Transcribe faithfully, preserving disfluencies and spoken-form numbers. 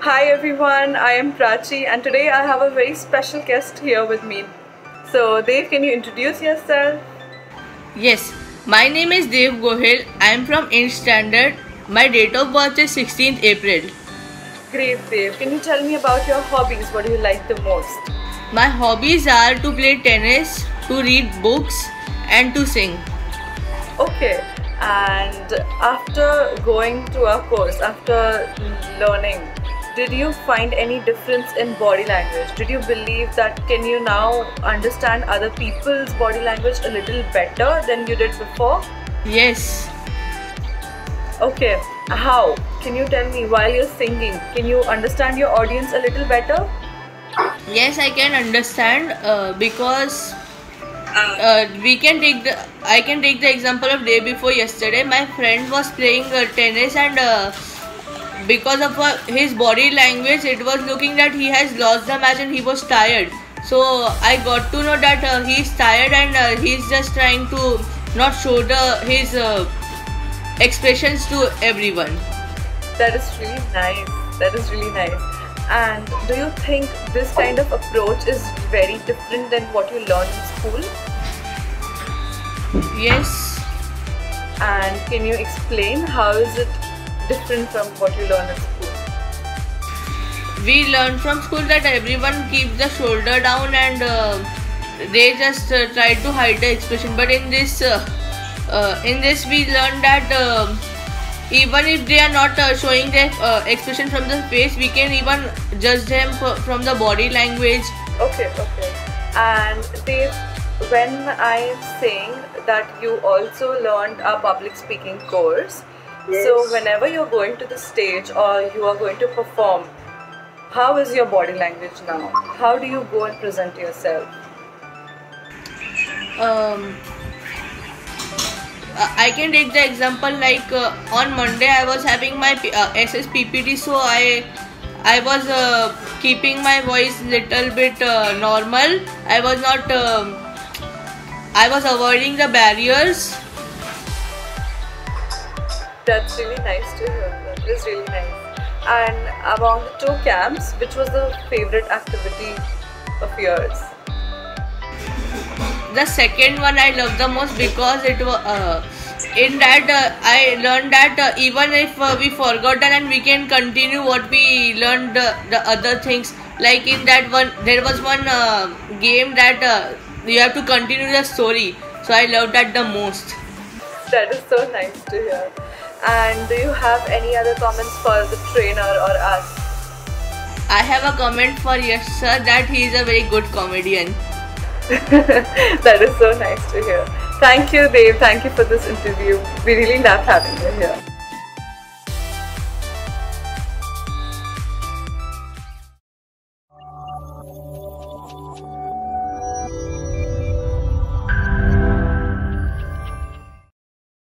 Hi everyone, I am Prachi and today I have a very special guest here with me. So Dev, can you introduce yourself? Yes, my name is Dev Gohil. I am from eighth standard. My date of birth is sixteenth April. Great Dev, can you tell me about your hobbies? What do you like the most? My hobbies are to play tennis, to read books and to sing. Okay, and after going to our course, after learning, did you find any difference in body language? Did you believe that can you now understand other people's body language a little better than you did before? Yes. Okay, how? Can you tell me while you're singing, can you understand your audience a little better? Yes, I can understand uh, because uh, we can take the I can take the example of day before yesterday. My friend was playing uh, tennis and uh, because of uh, his body language, it was looking that he has lost the match and he was tired. So I got to know that uh, he is tired and uh, he is just trying to not show the his uh, expressions to everyone. That is really nice. That is really nice. And do you think this kind of approach is very different than what you learn in school? Yes. And can you explain how is it different from what you learn in school? We learn from school that everyone keeps the shoulder down and uh, they just uh, try to hide the expression. But in this, uh, uh, in this we learn that uh, even if they are not uh, showing their uh, expression from the face, we can even judge them from the body language. Okay, okay. And they, when I am saying that you also learned a public speaking course, yes. So whenever you're going to the stage or you are going to perform, how is your body language now? How do you go and present yourself? Um, I can take the example like uh, on Monday I was having my uh, S S P P T, so I I was uh, keeping my voice little bit uh, normal. I was not uh, I was avoiding the barriers. That's really nice to hear. That is really nice. And among the two camps, which was the favorite activity of yours? The second one I love the most because it was uh, in that uh, I learned that uh, even if uh, we forgotten and we can continue what we learned uh, the other things. Like in that one, there was one uh, game that uh, you have to continue the story. So I loved that the most. That is so nice to hear. And do you have any other comments for the trainer or us? I have a comment for Yash sir that he is a very good comedian. That is so nice to hear. Thank you, Dev. Thank you for this interview. We really loved having you here.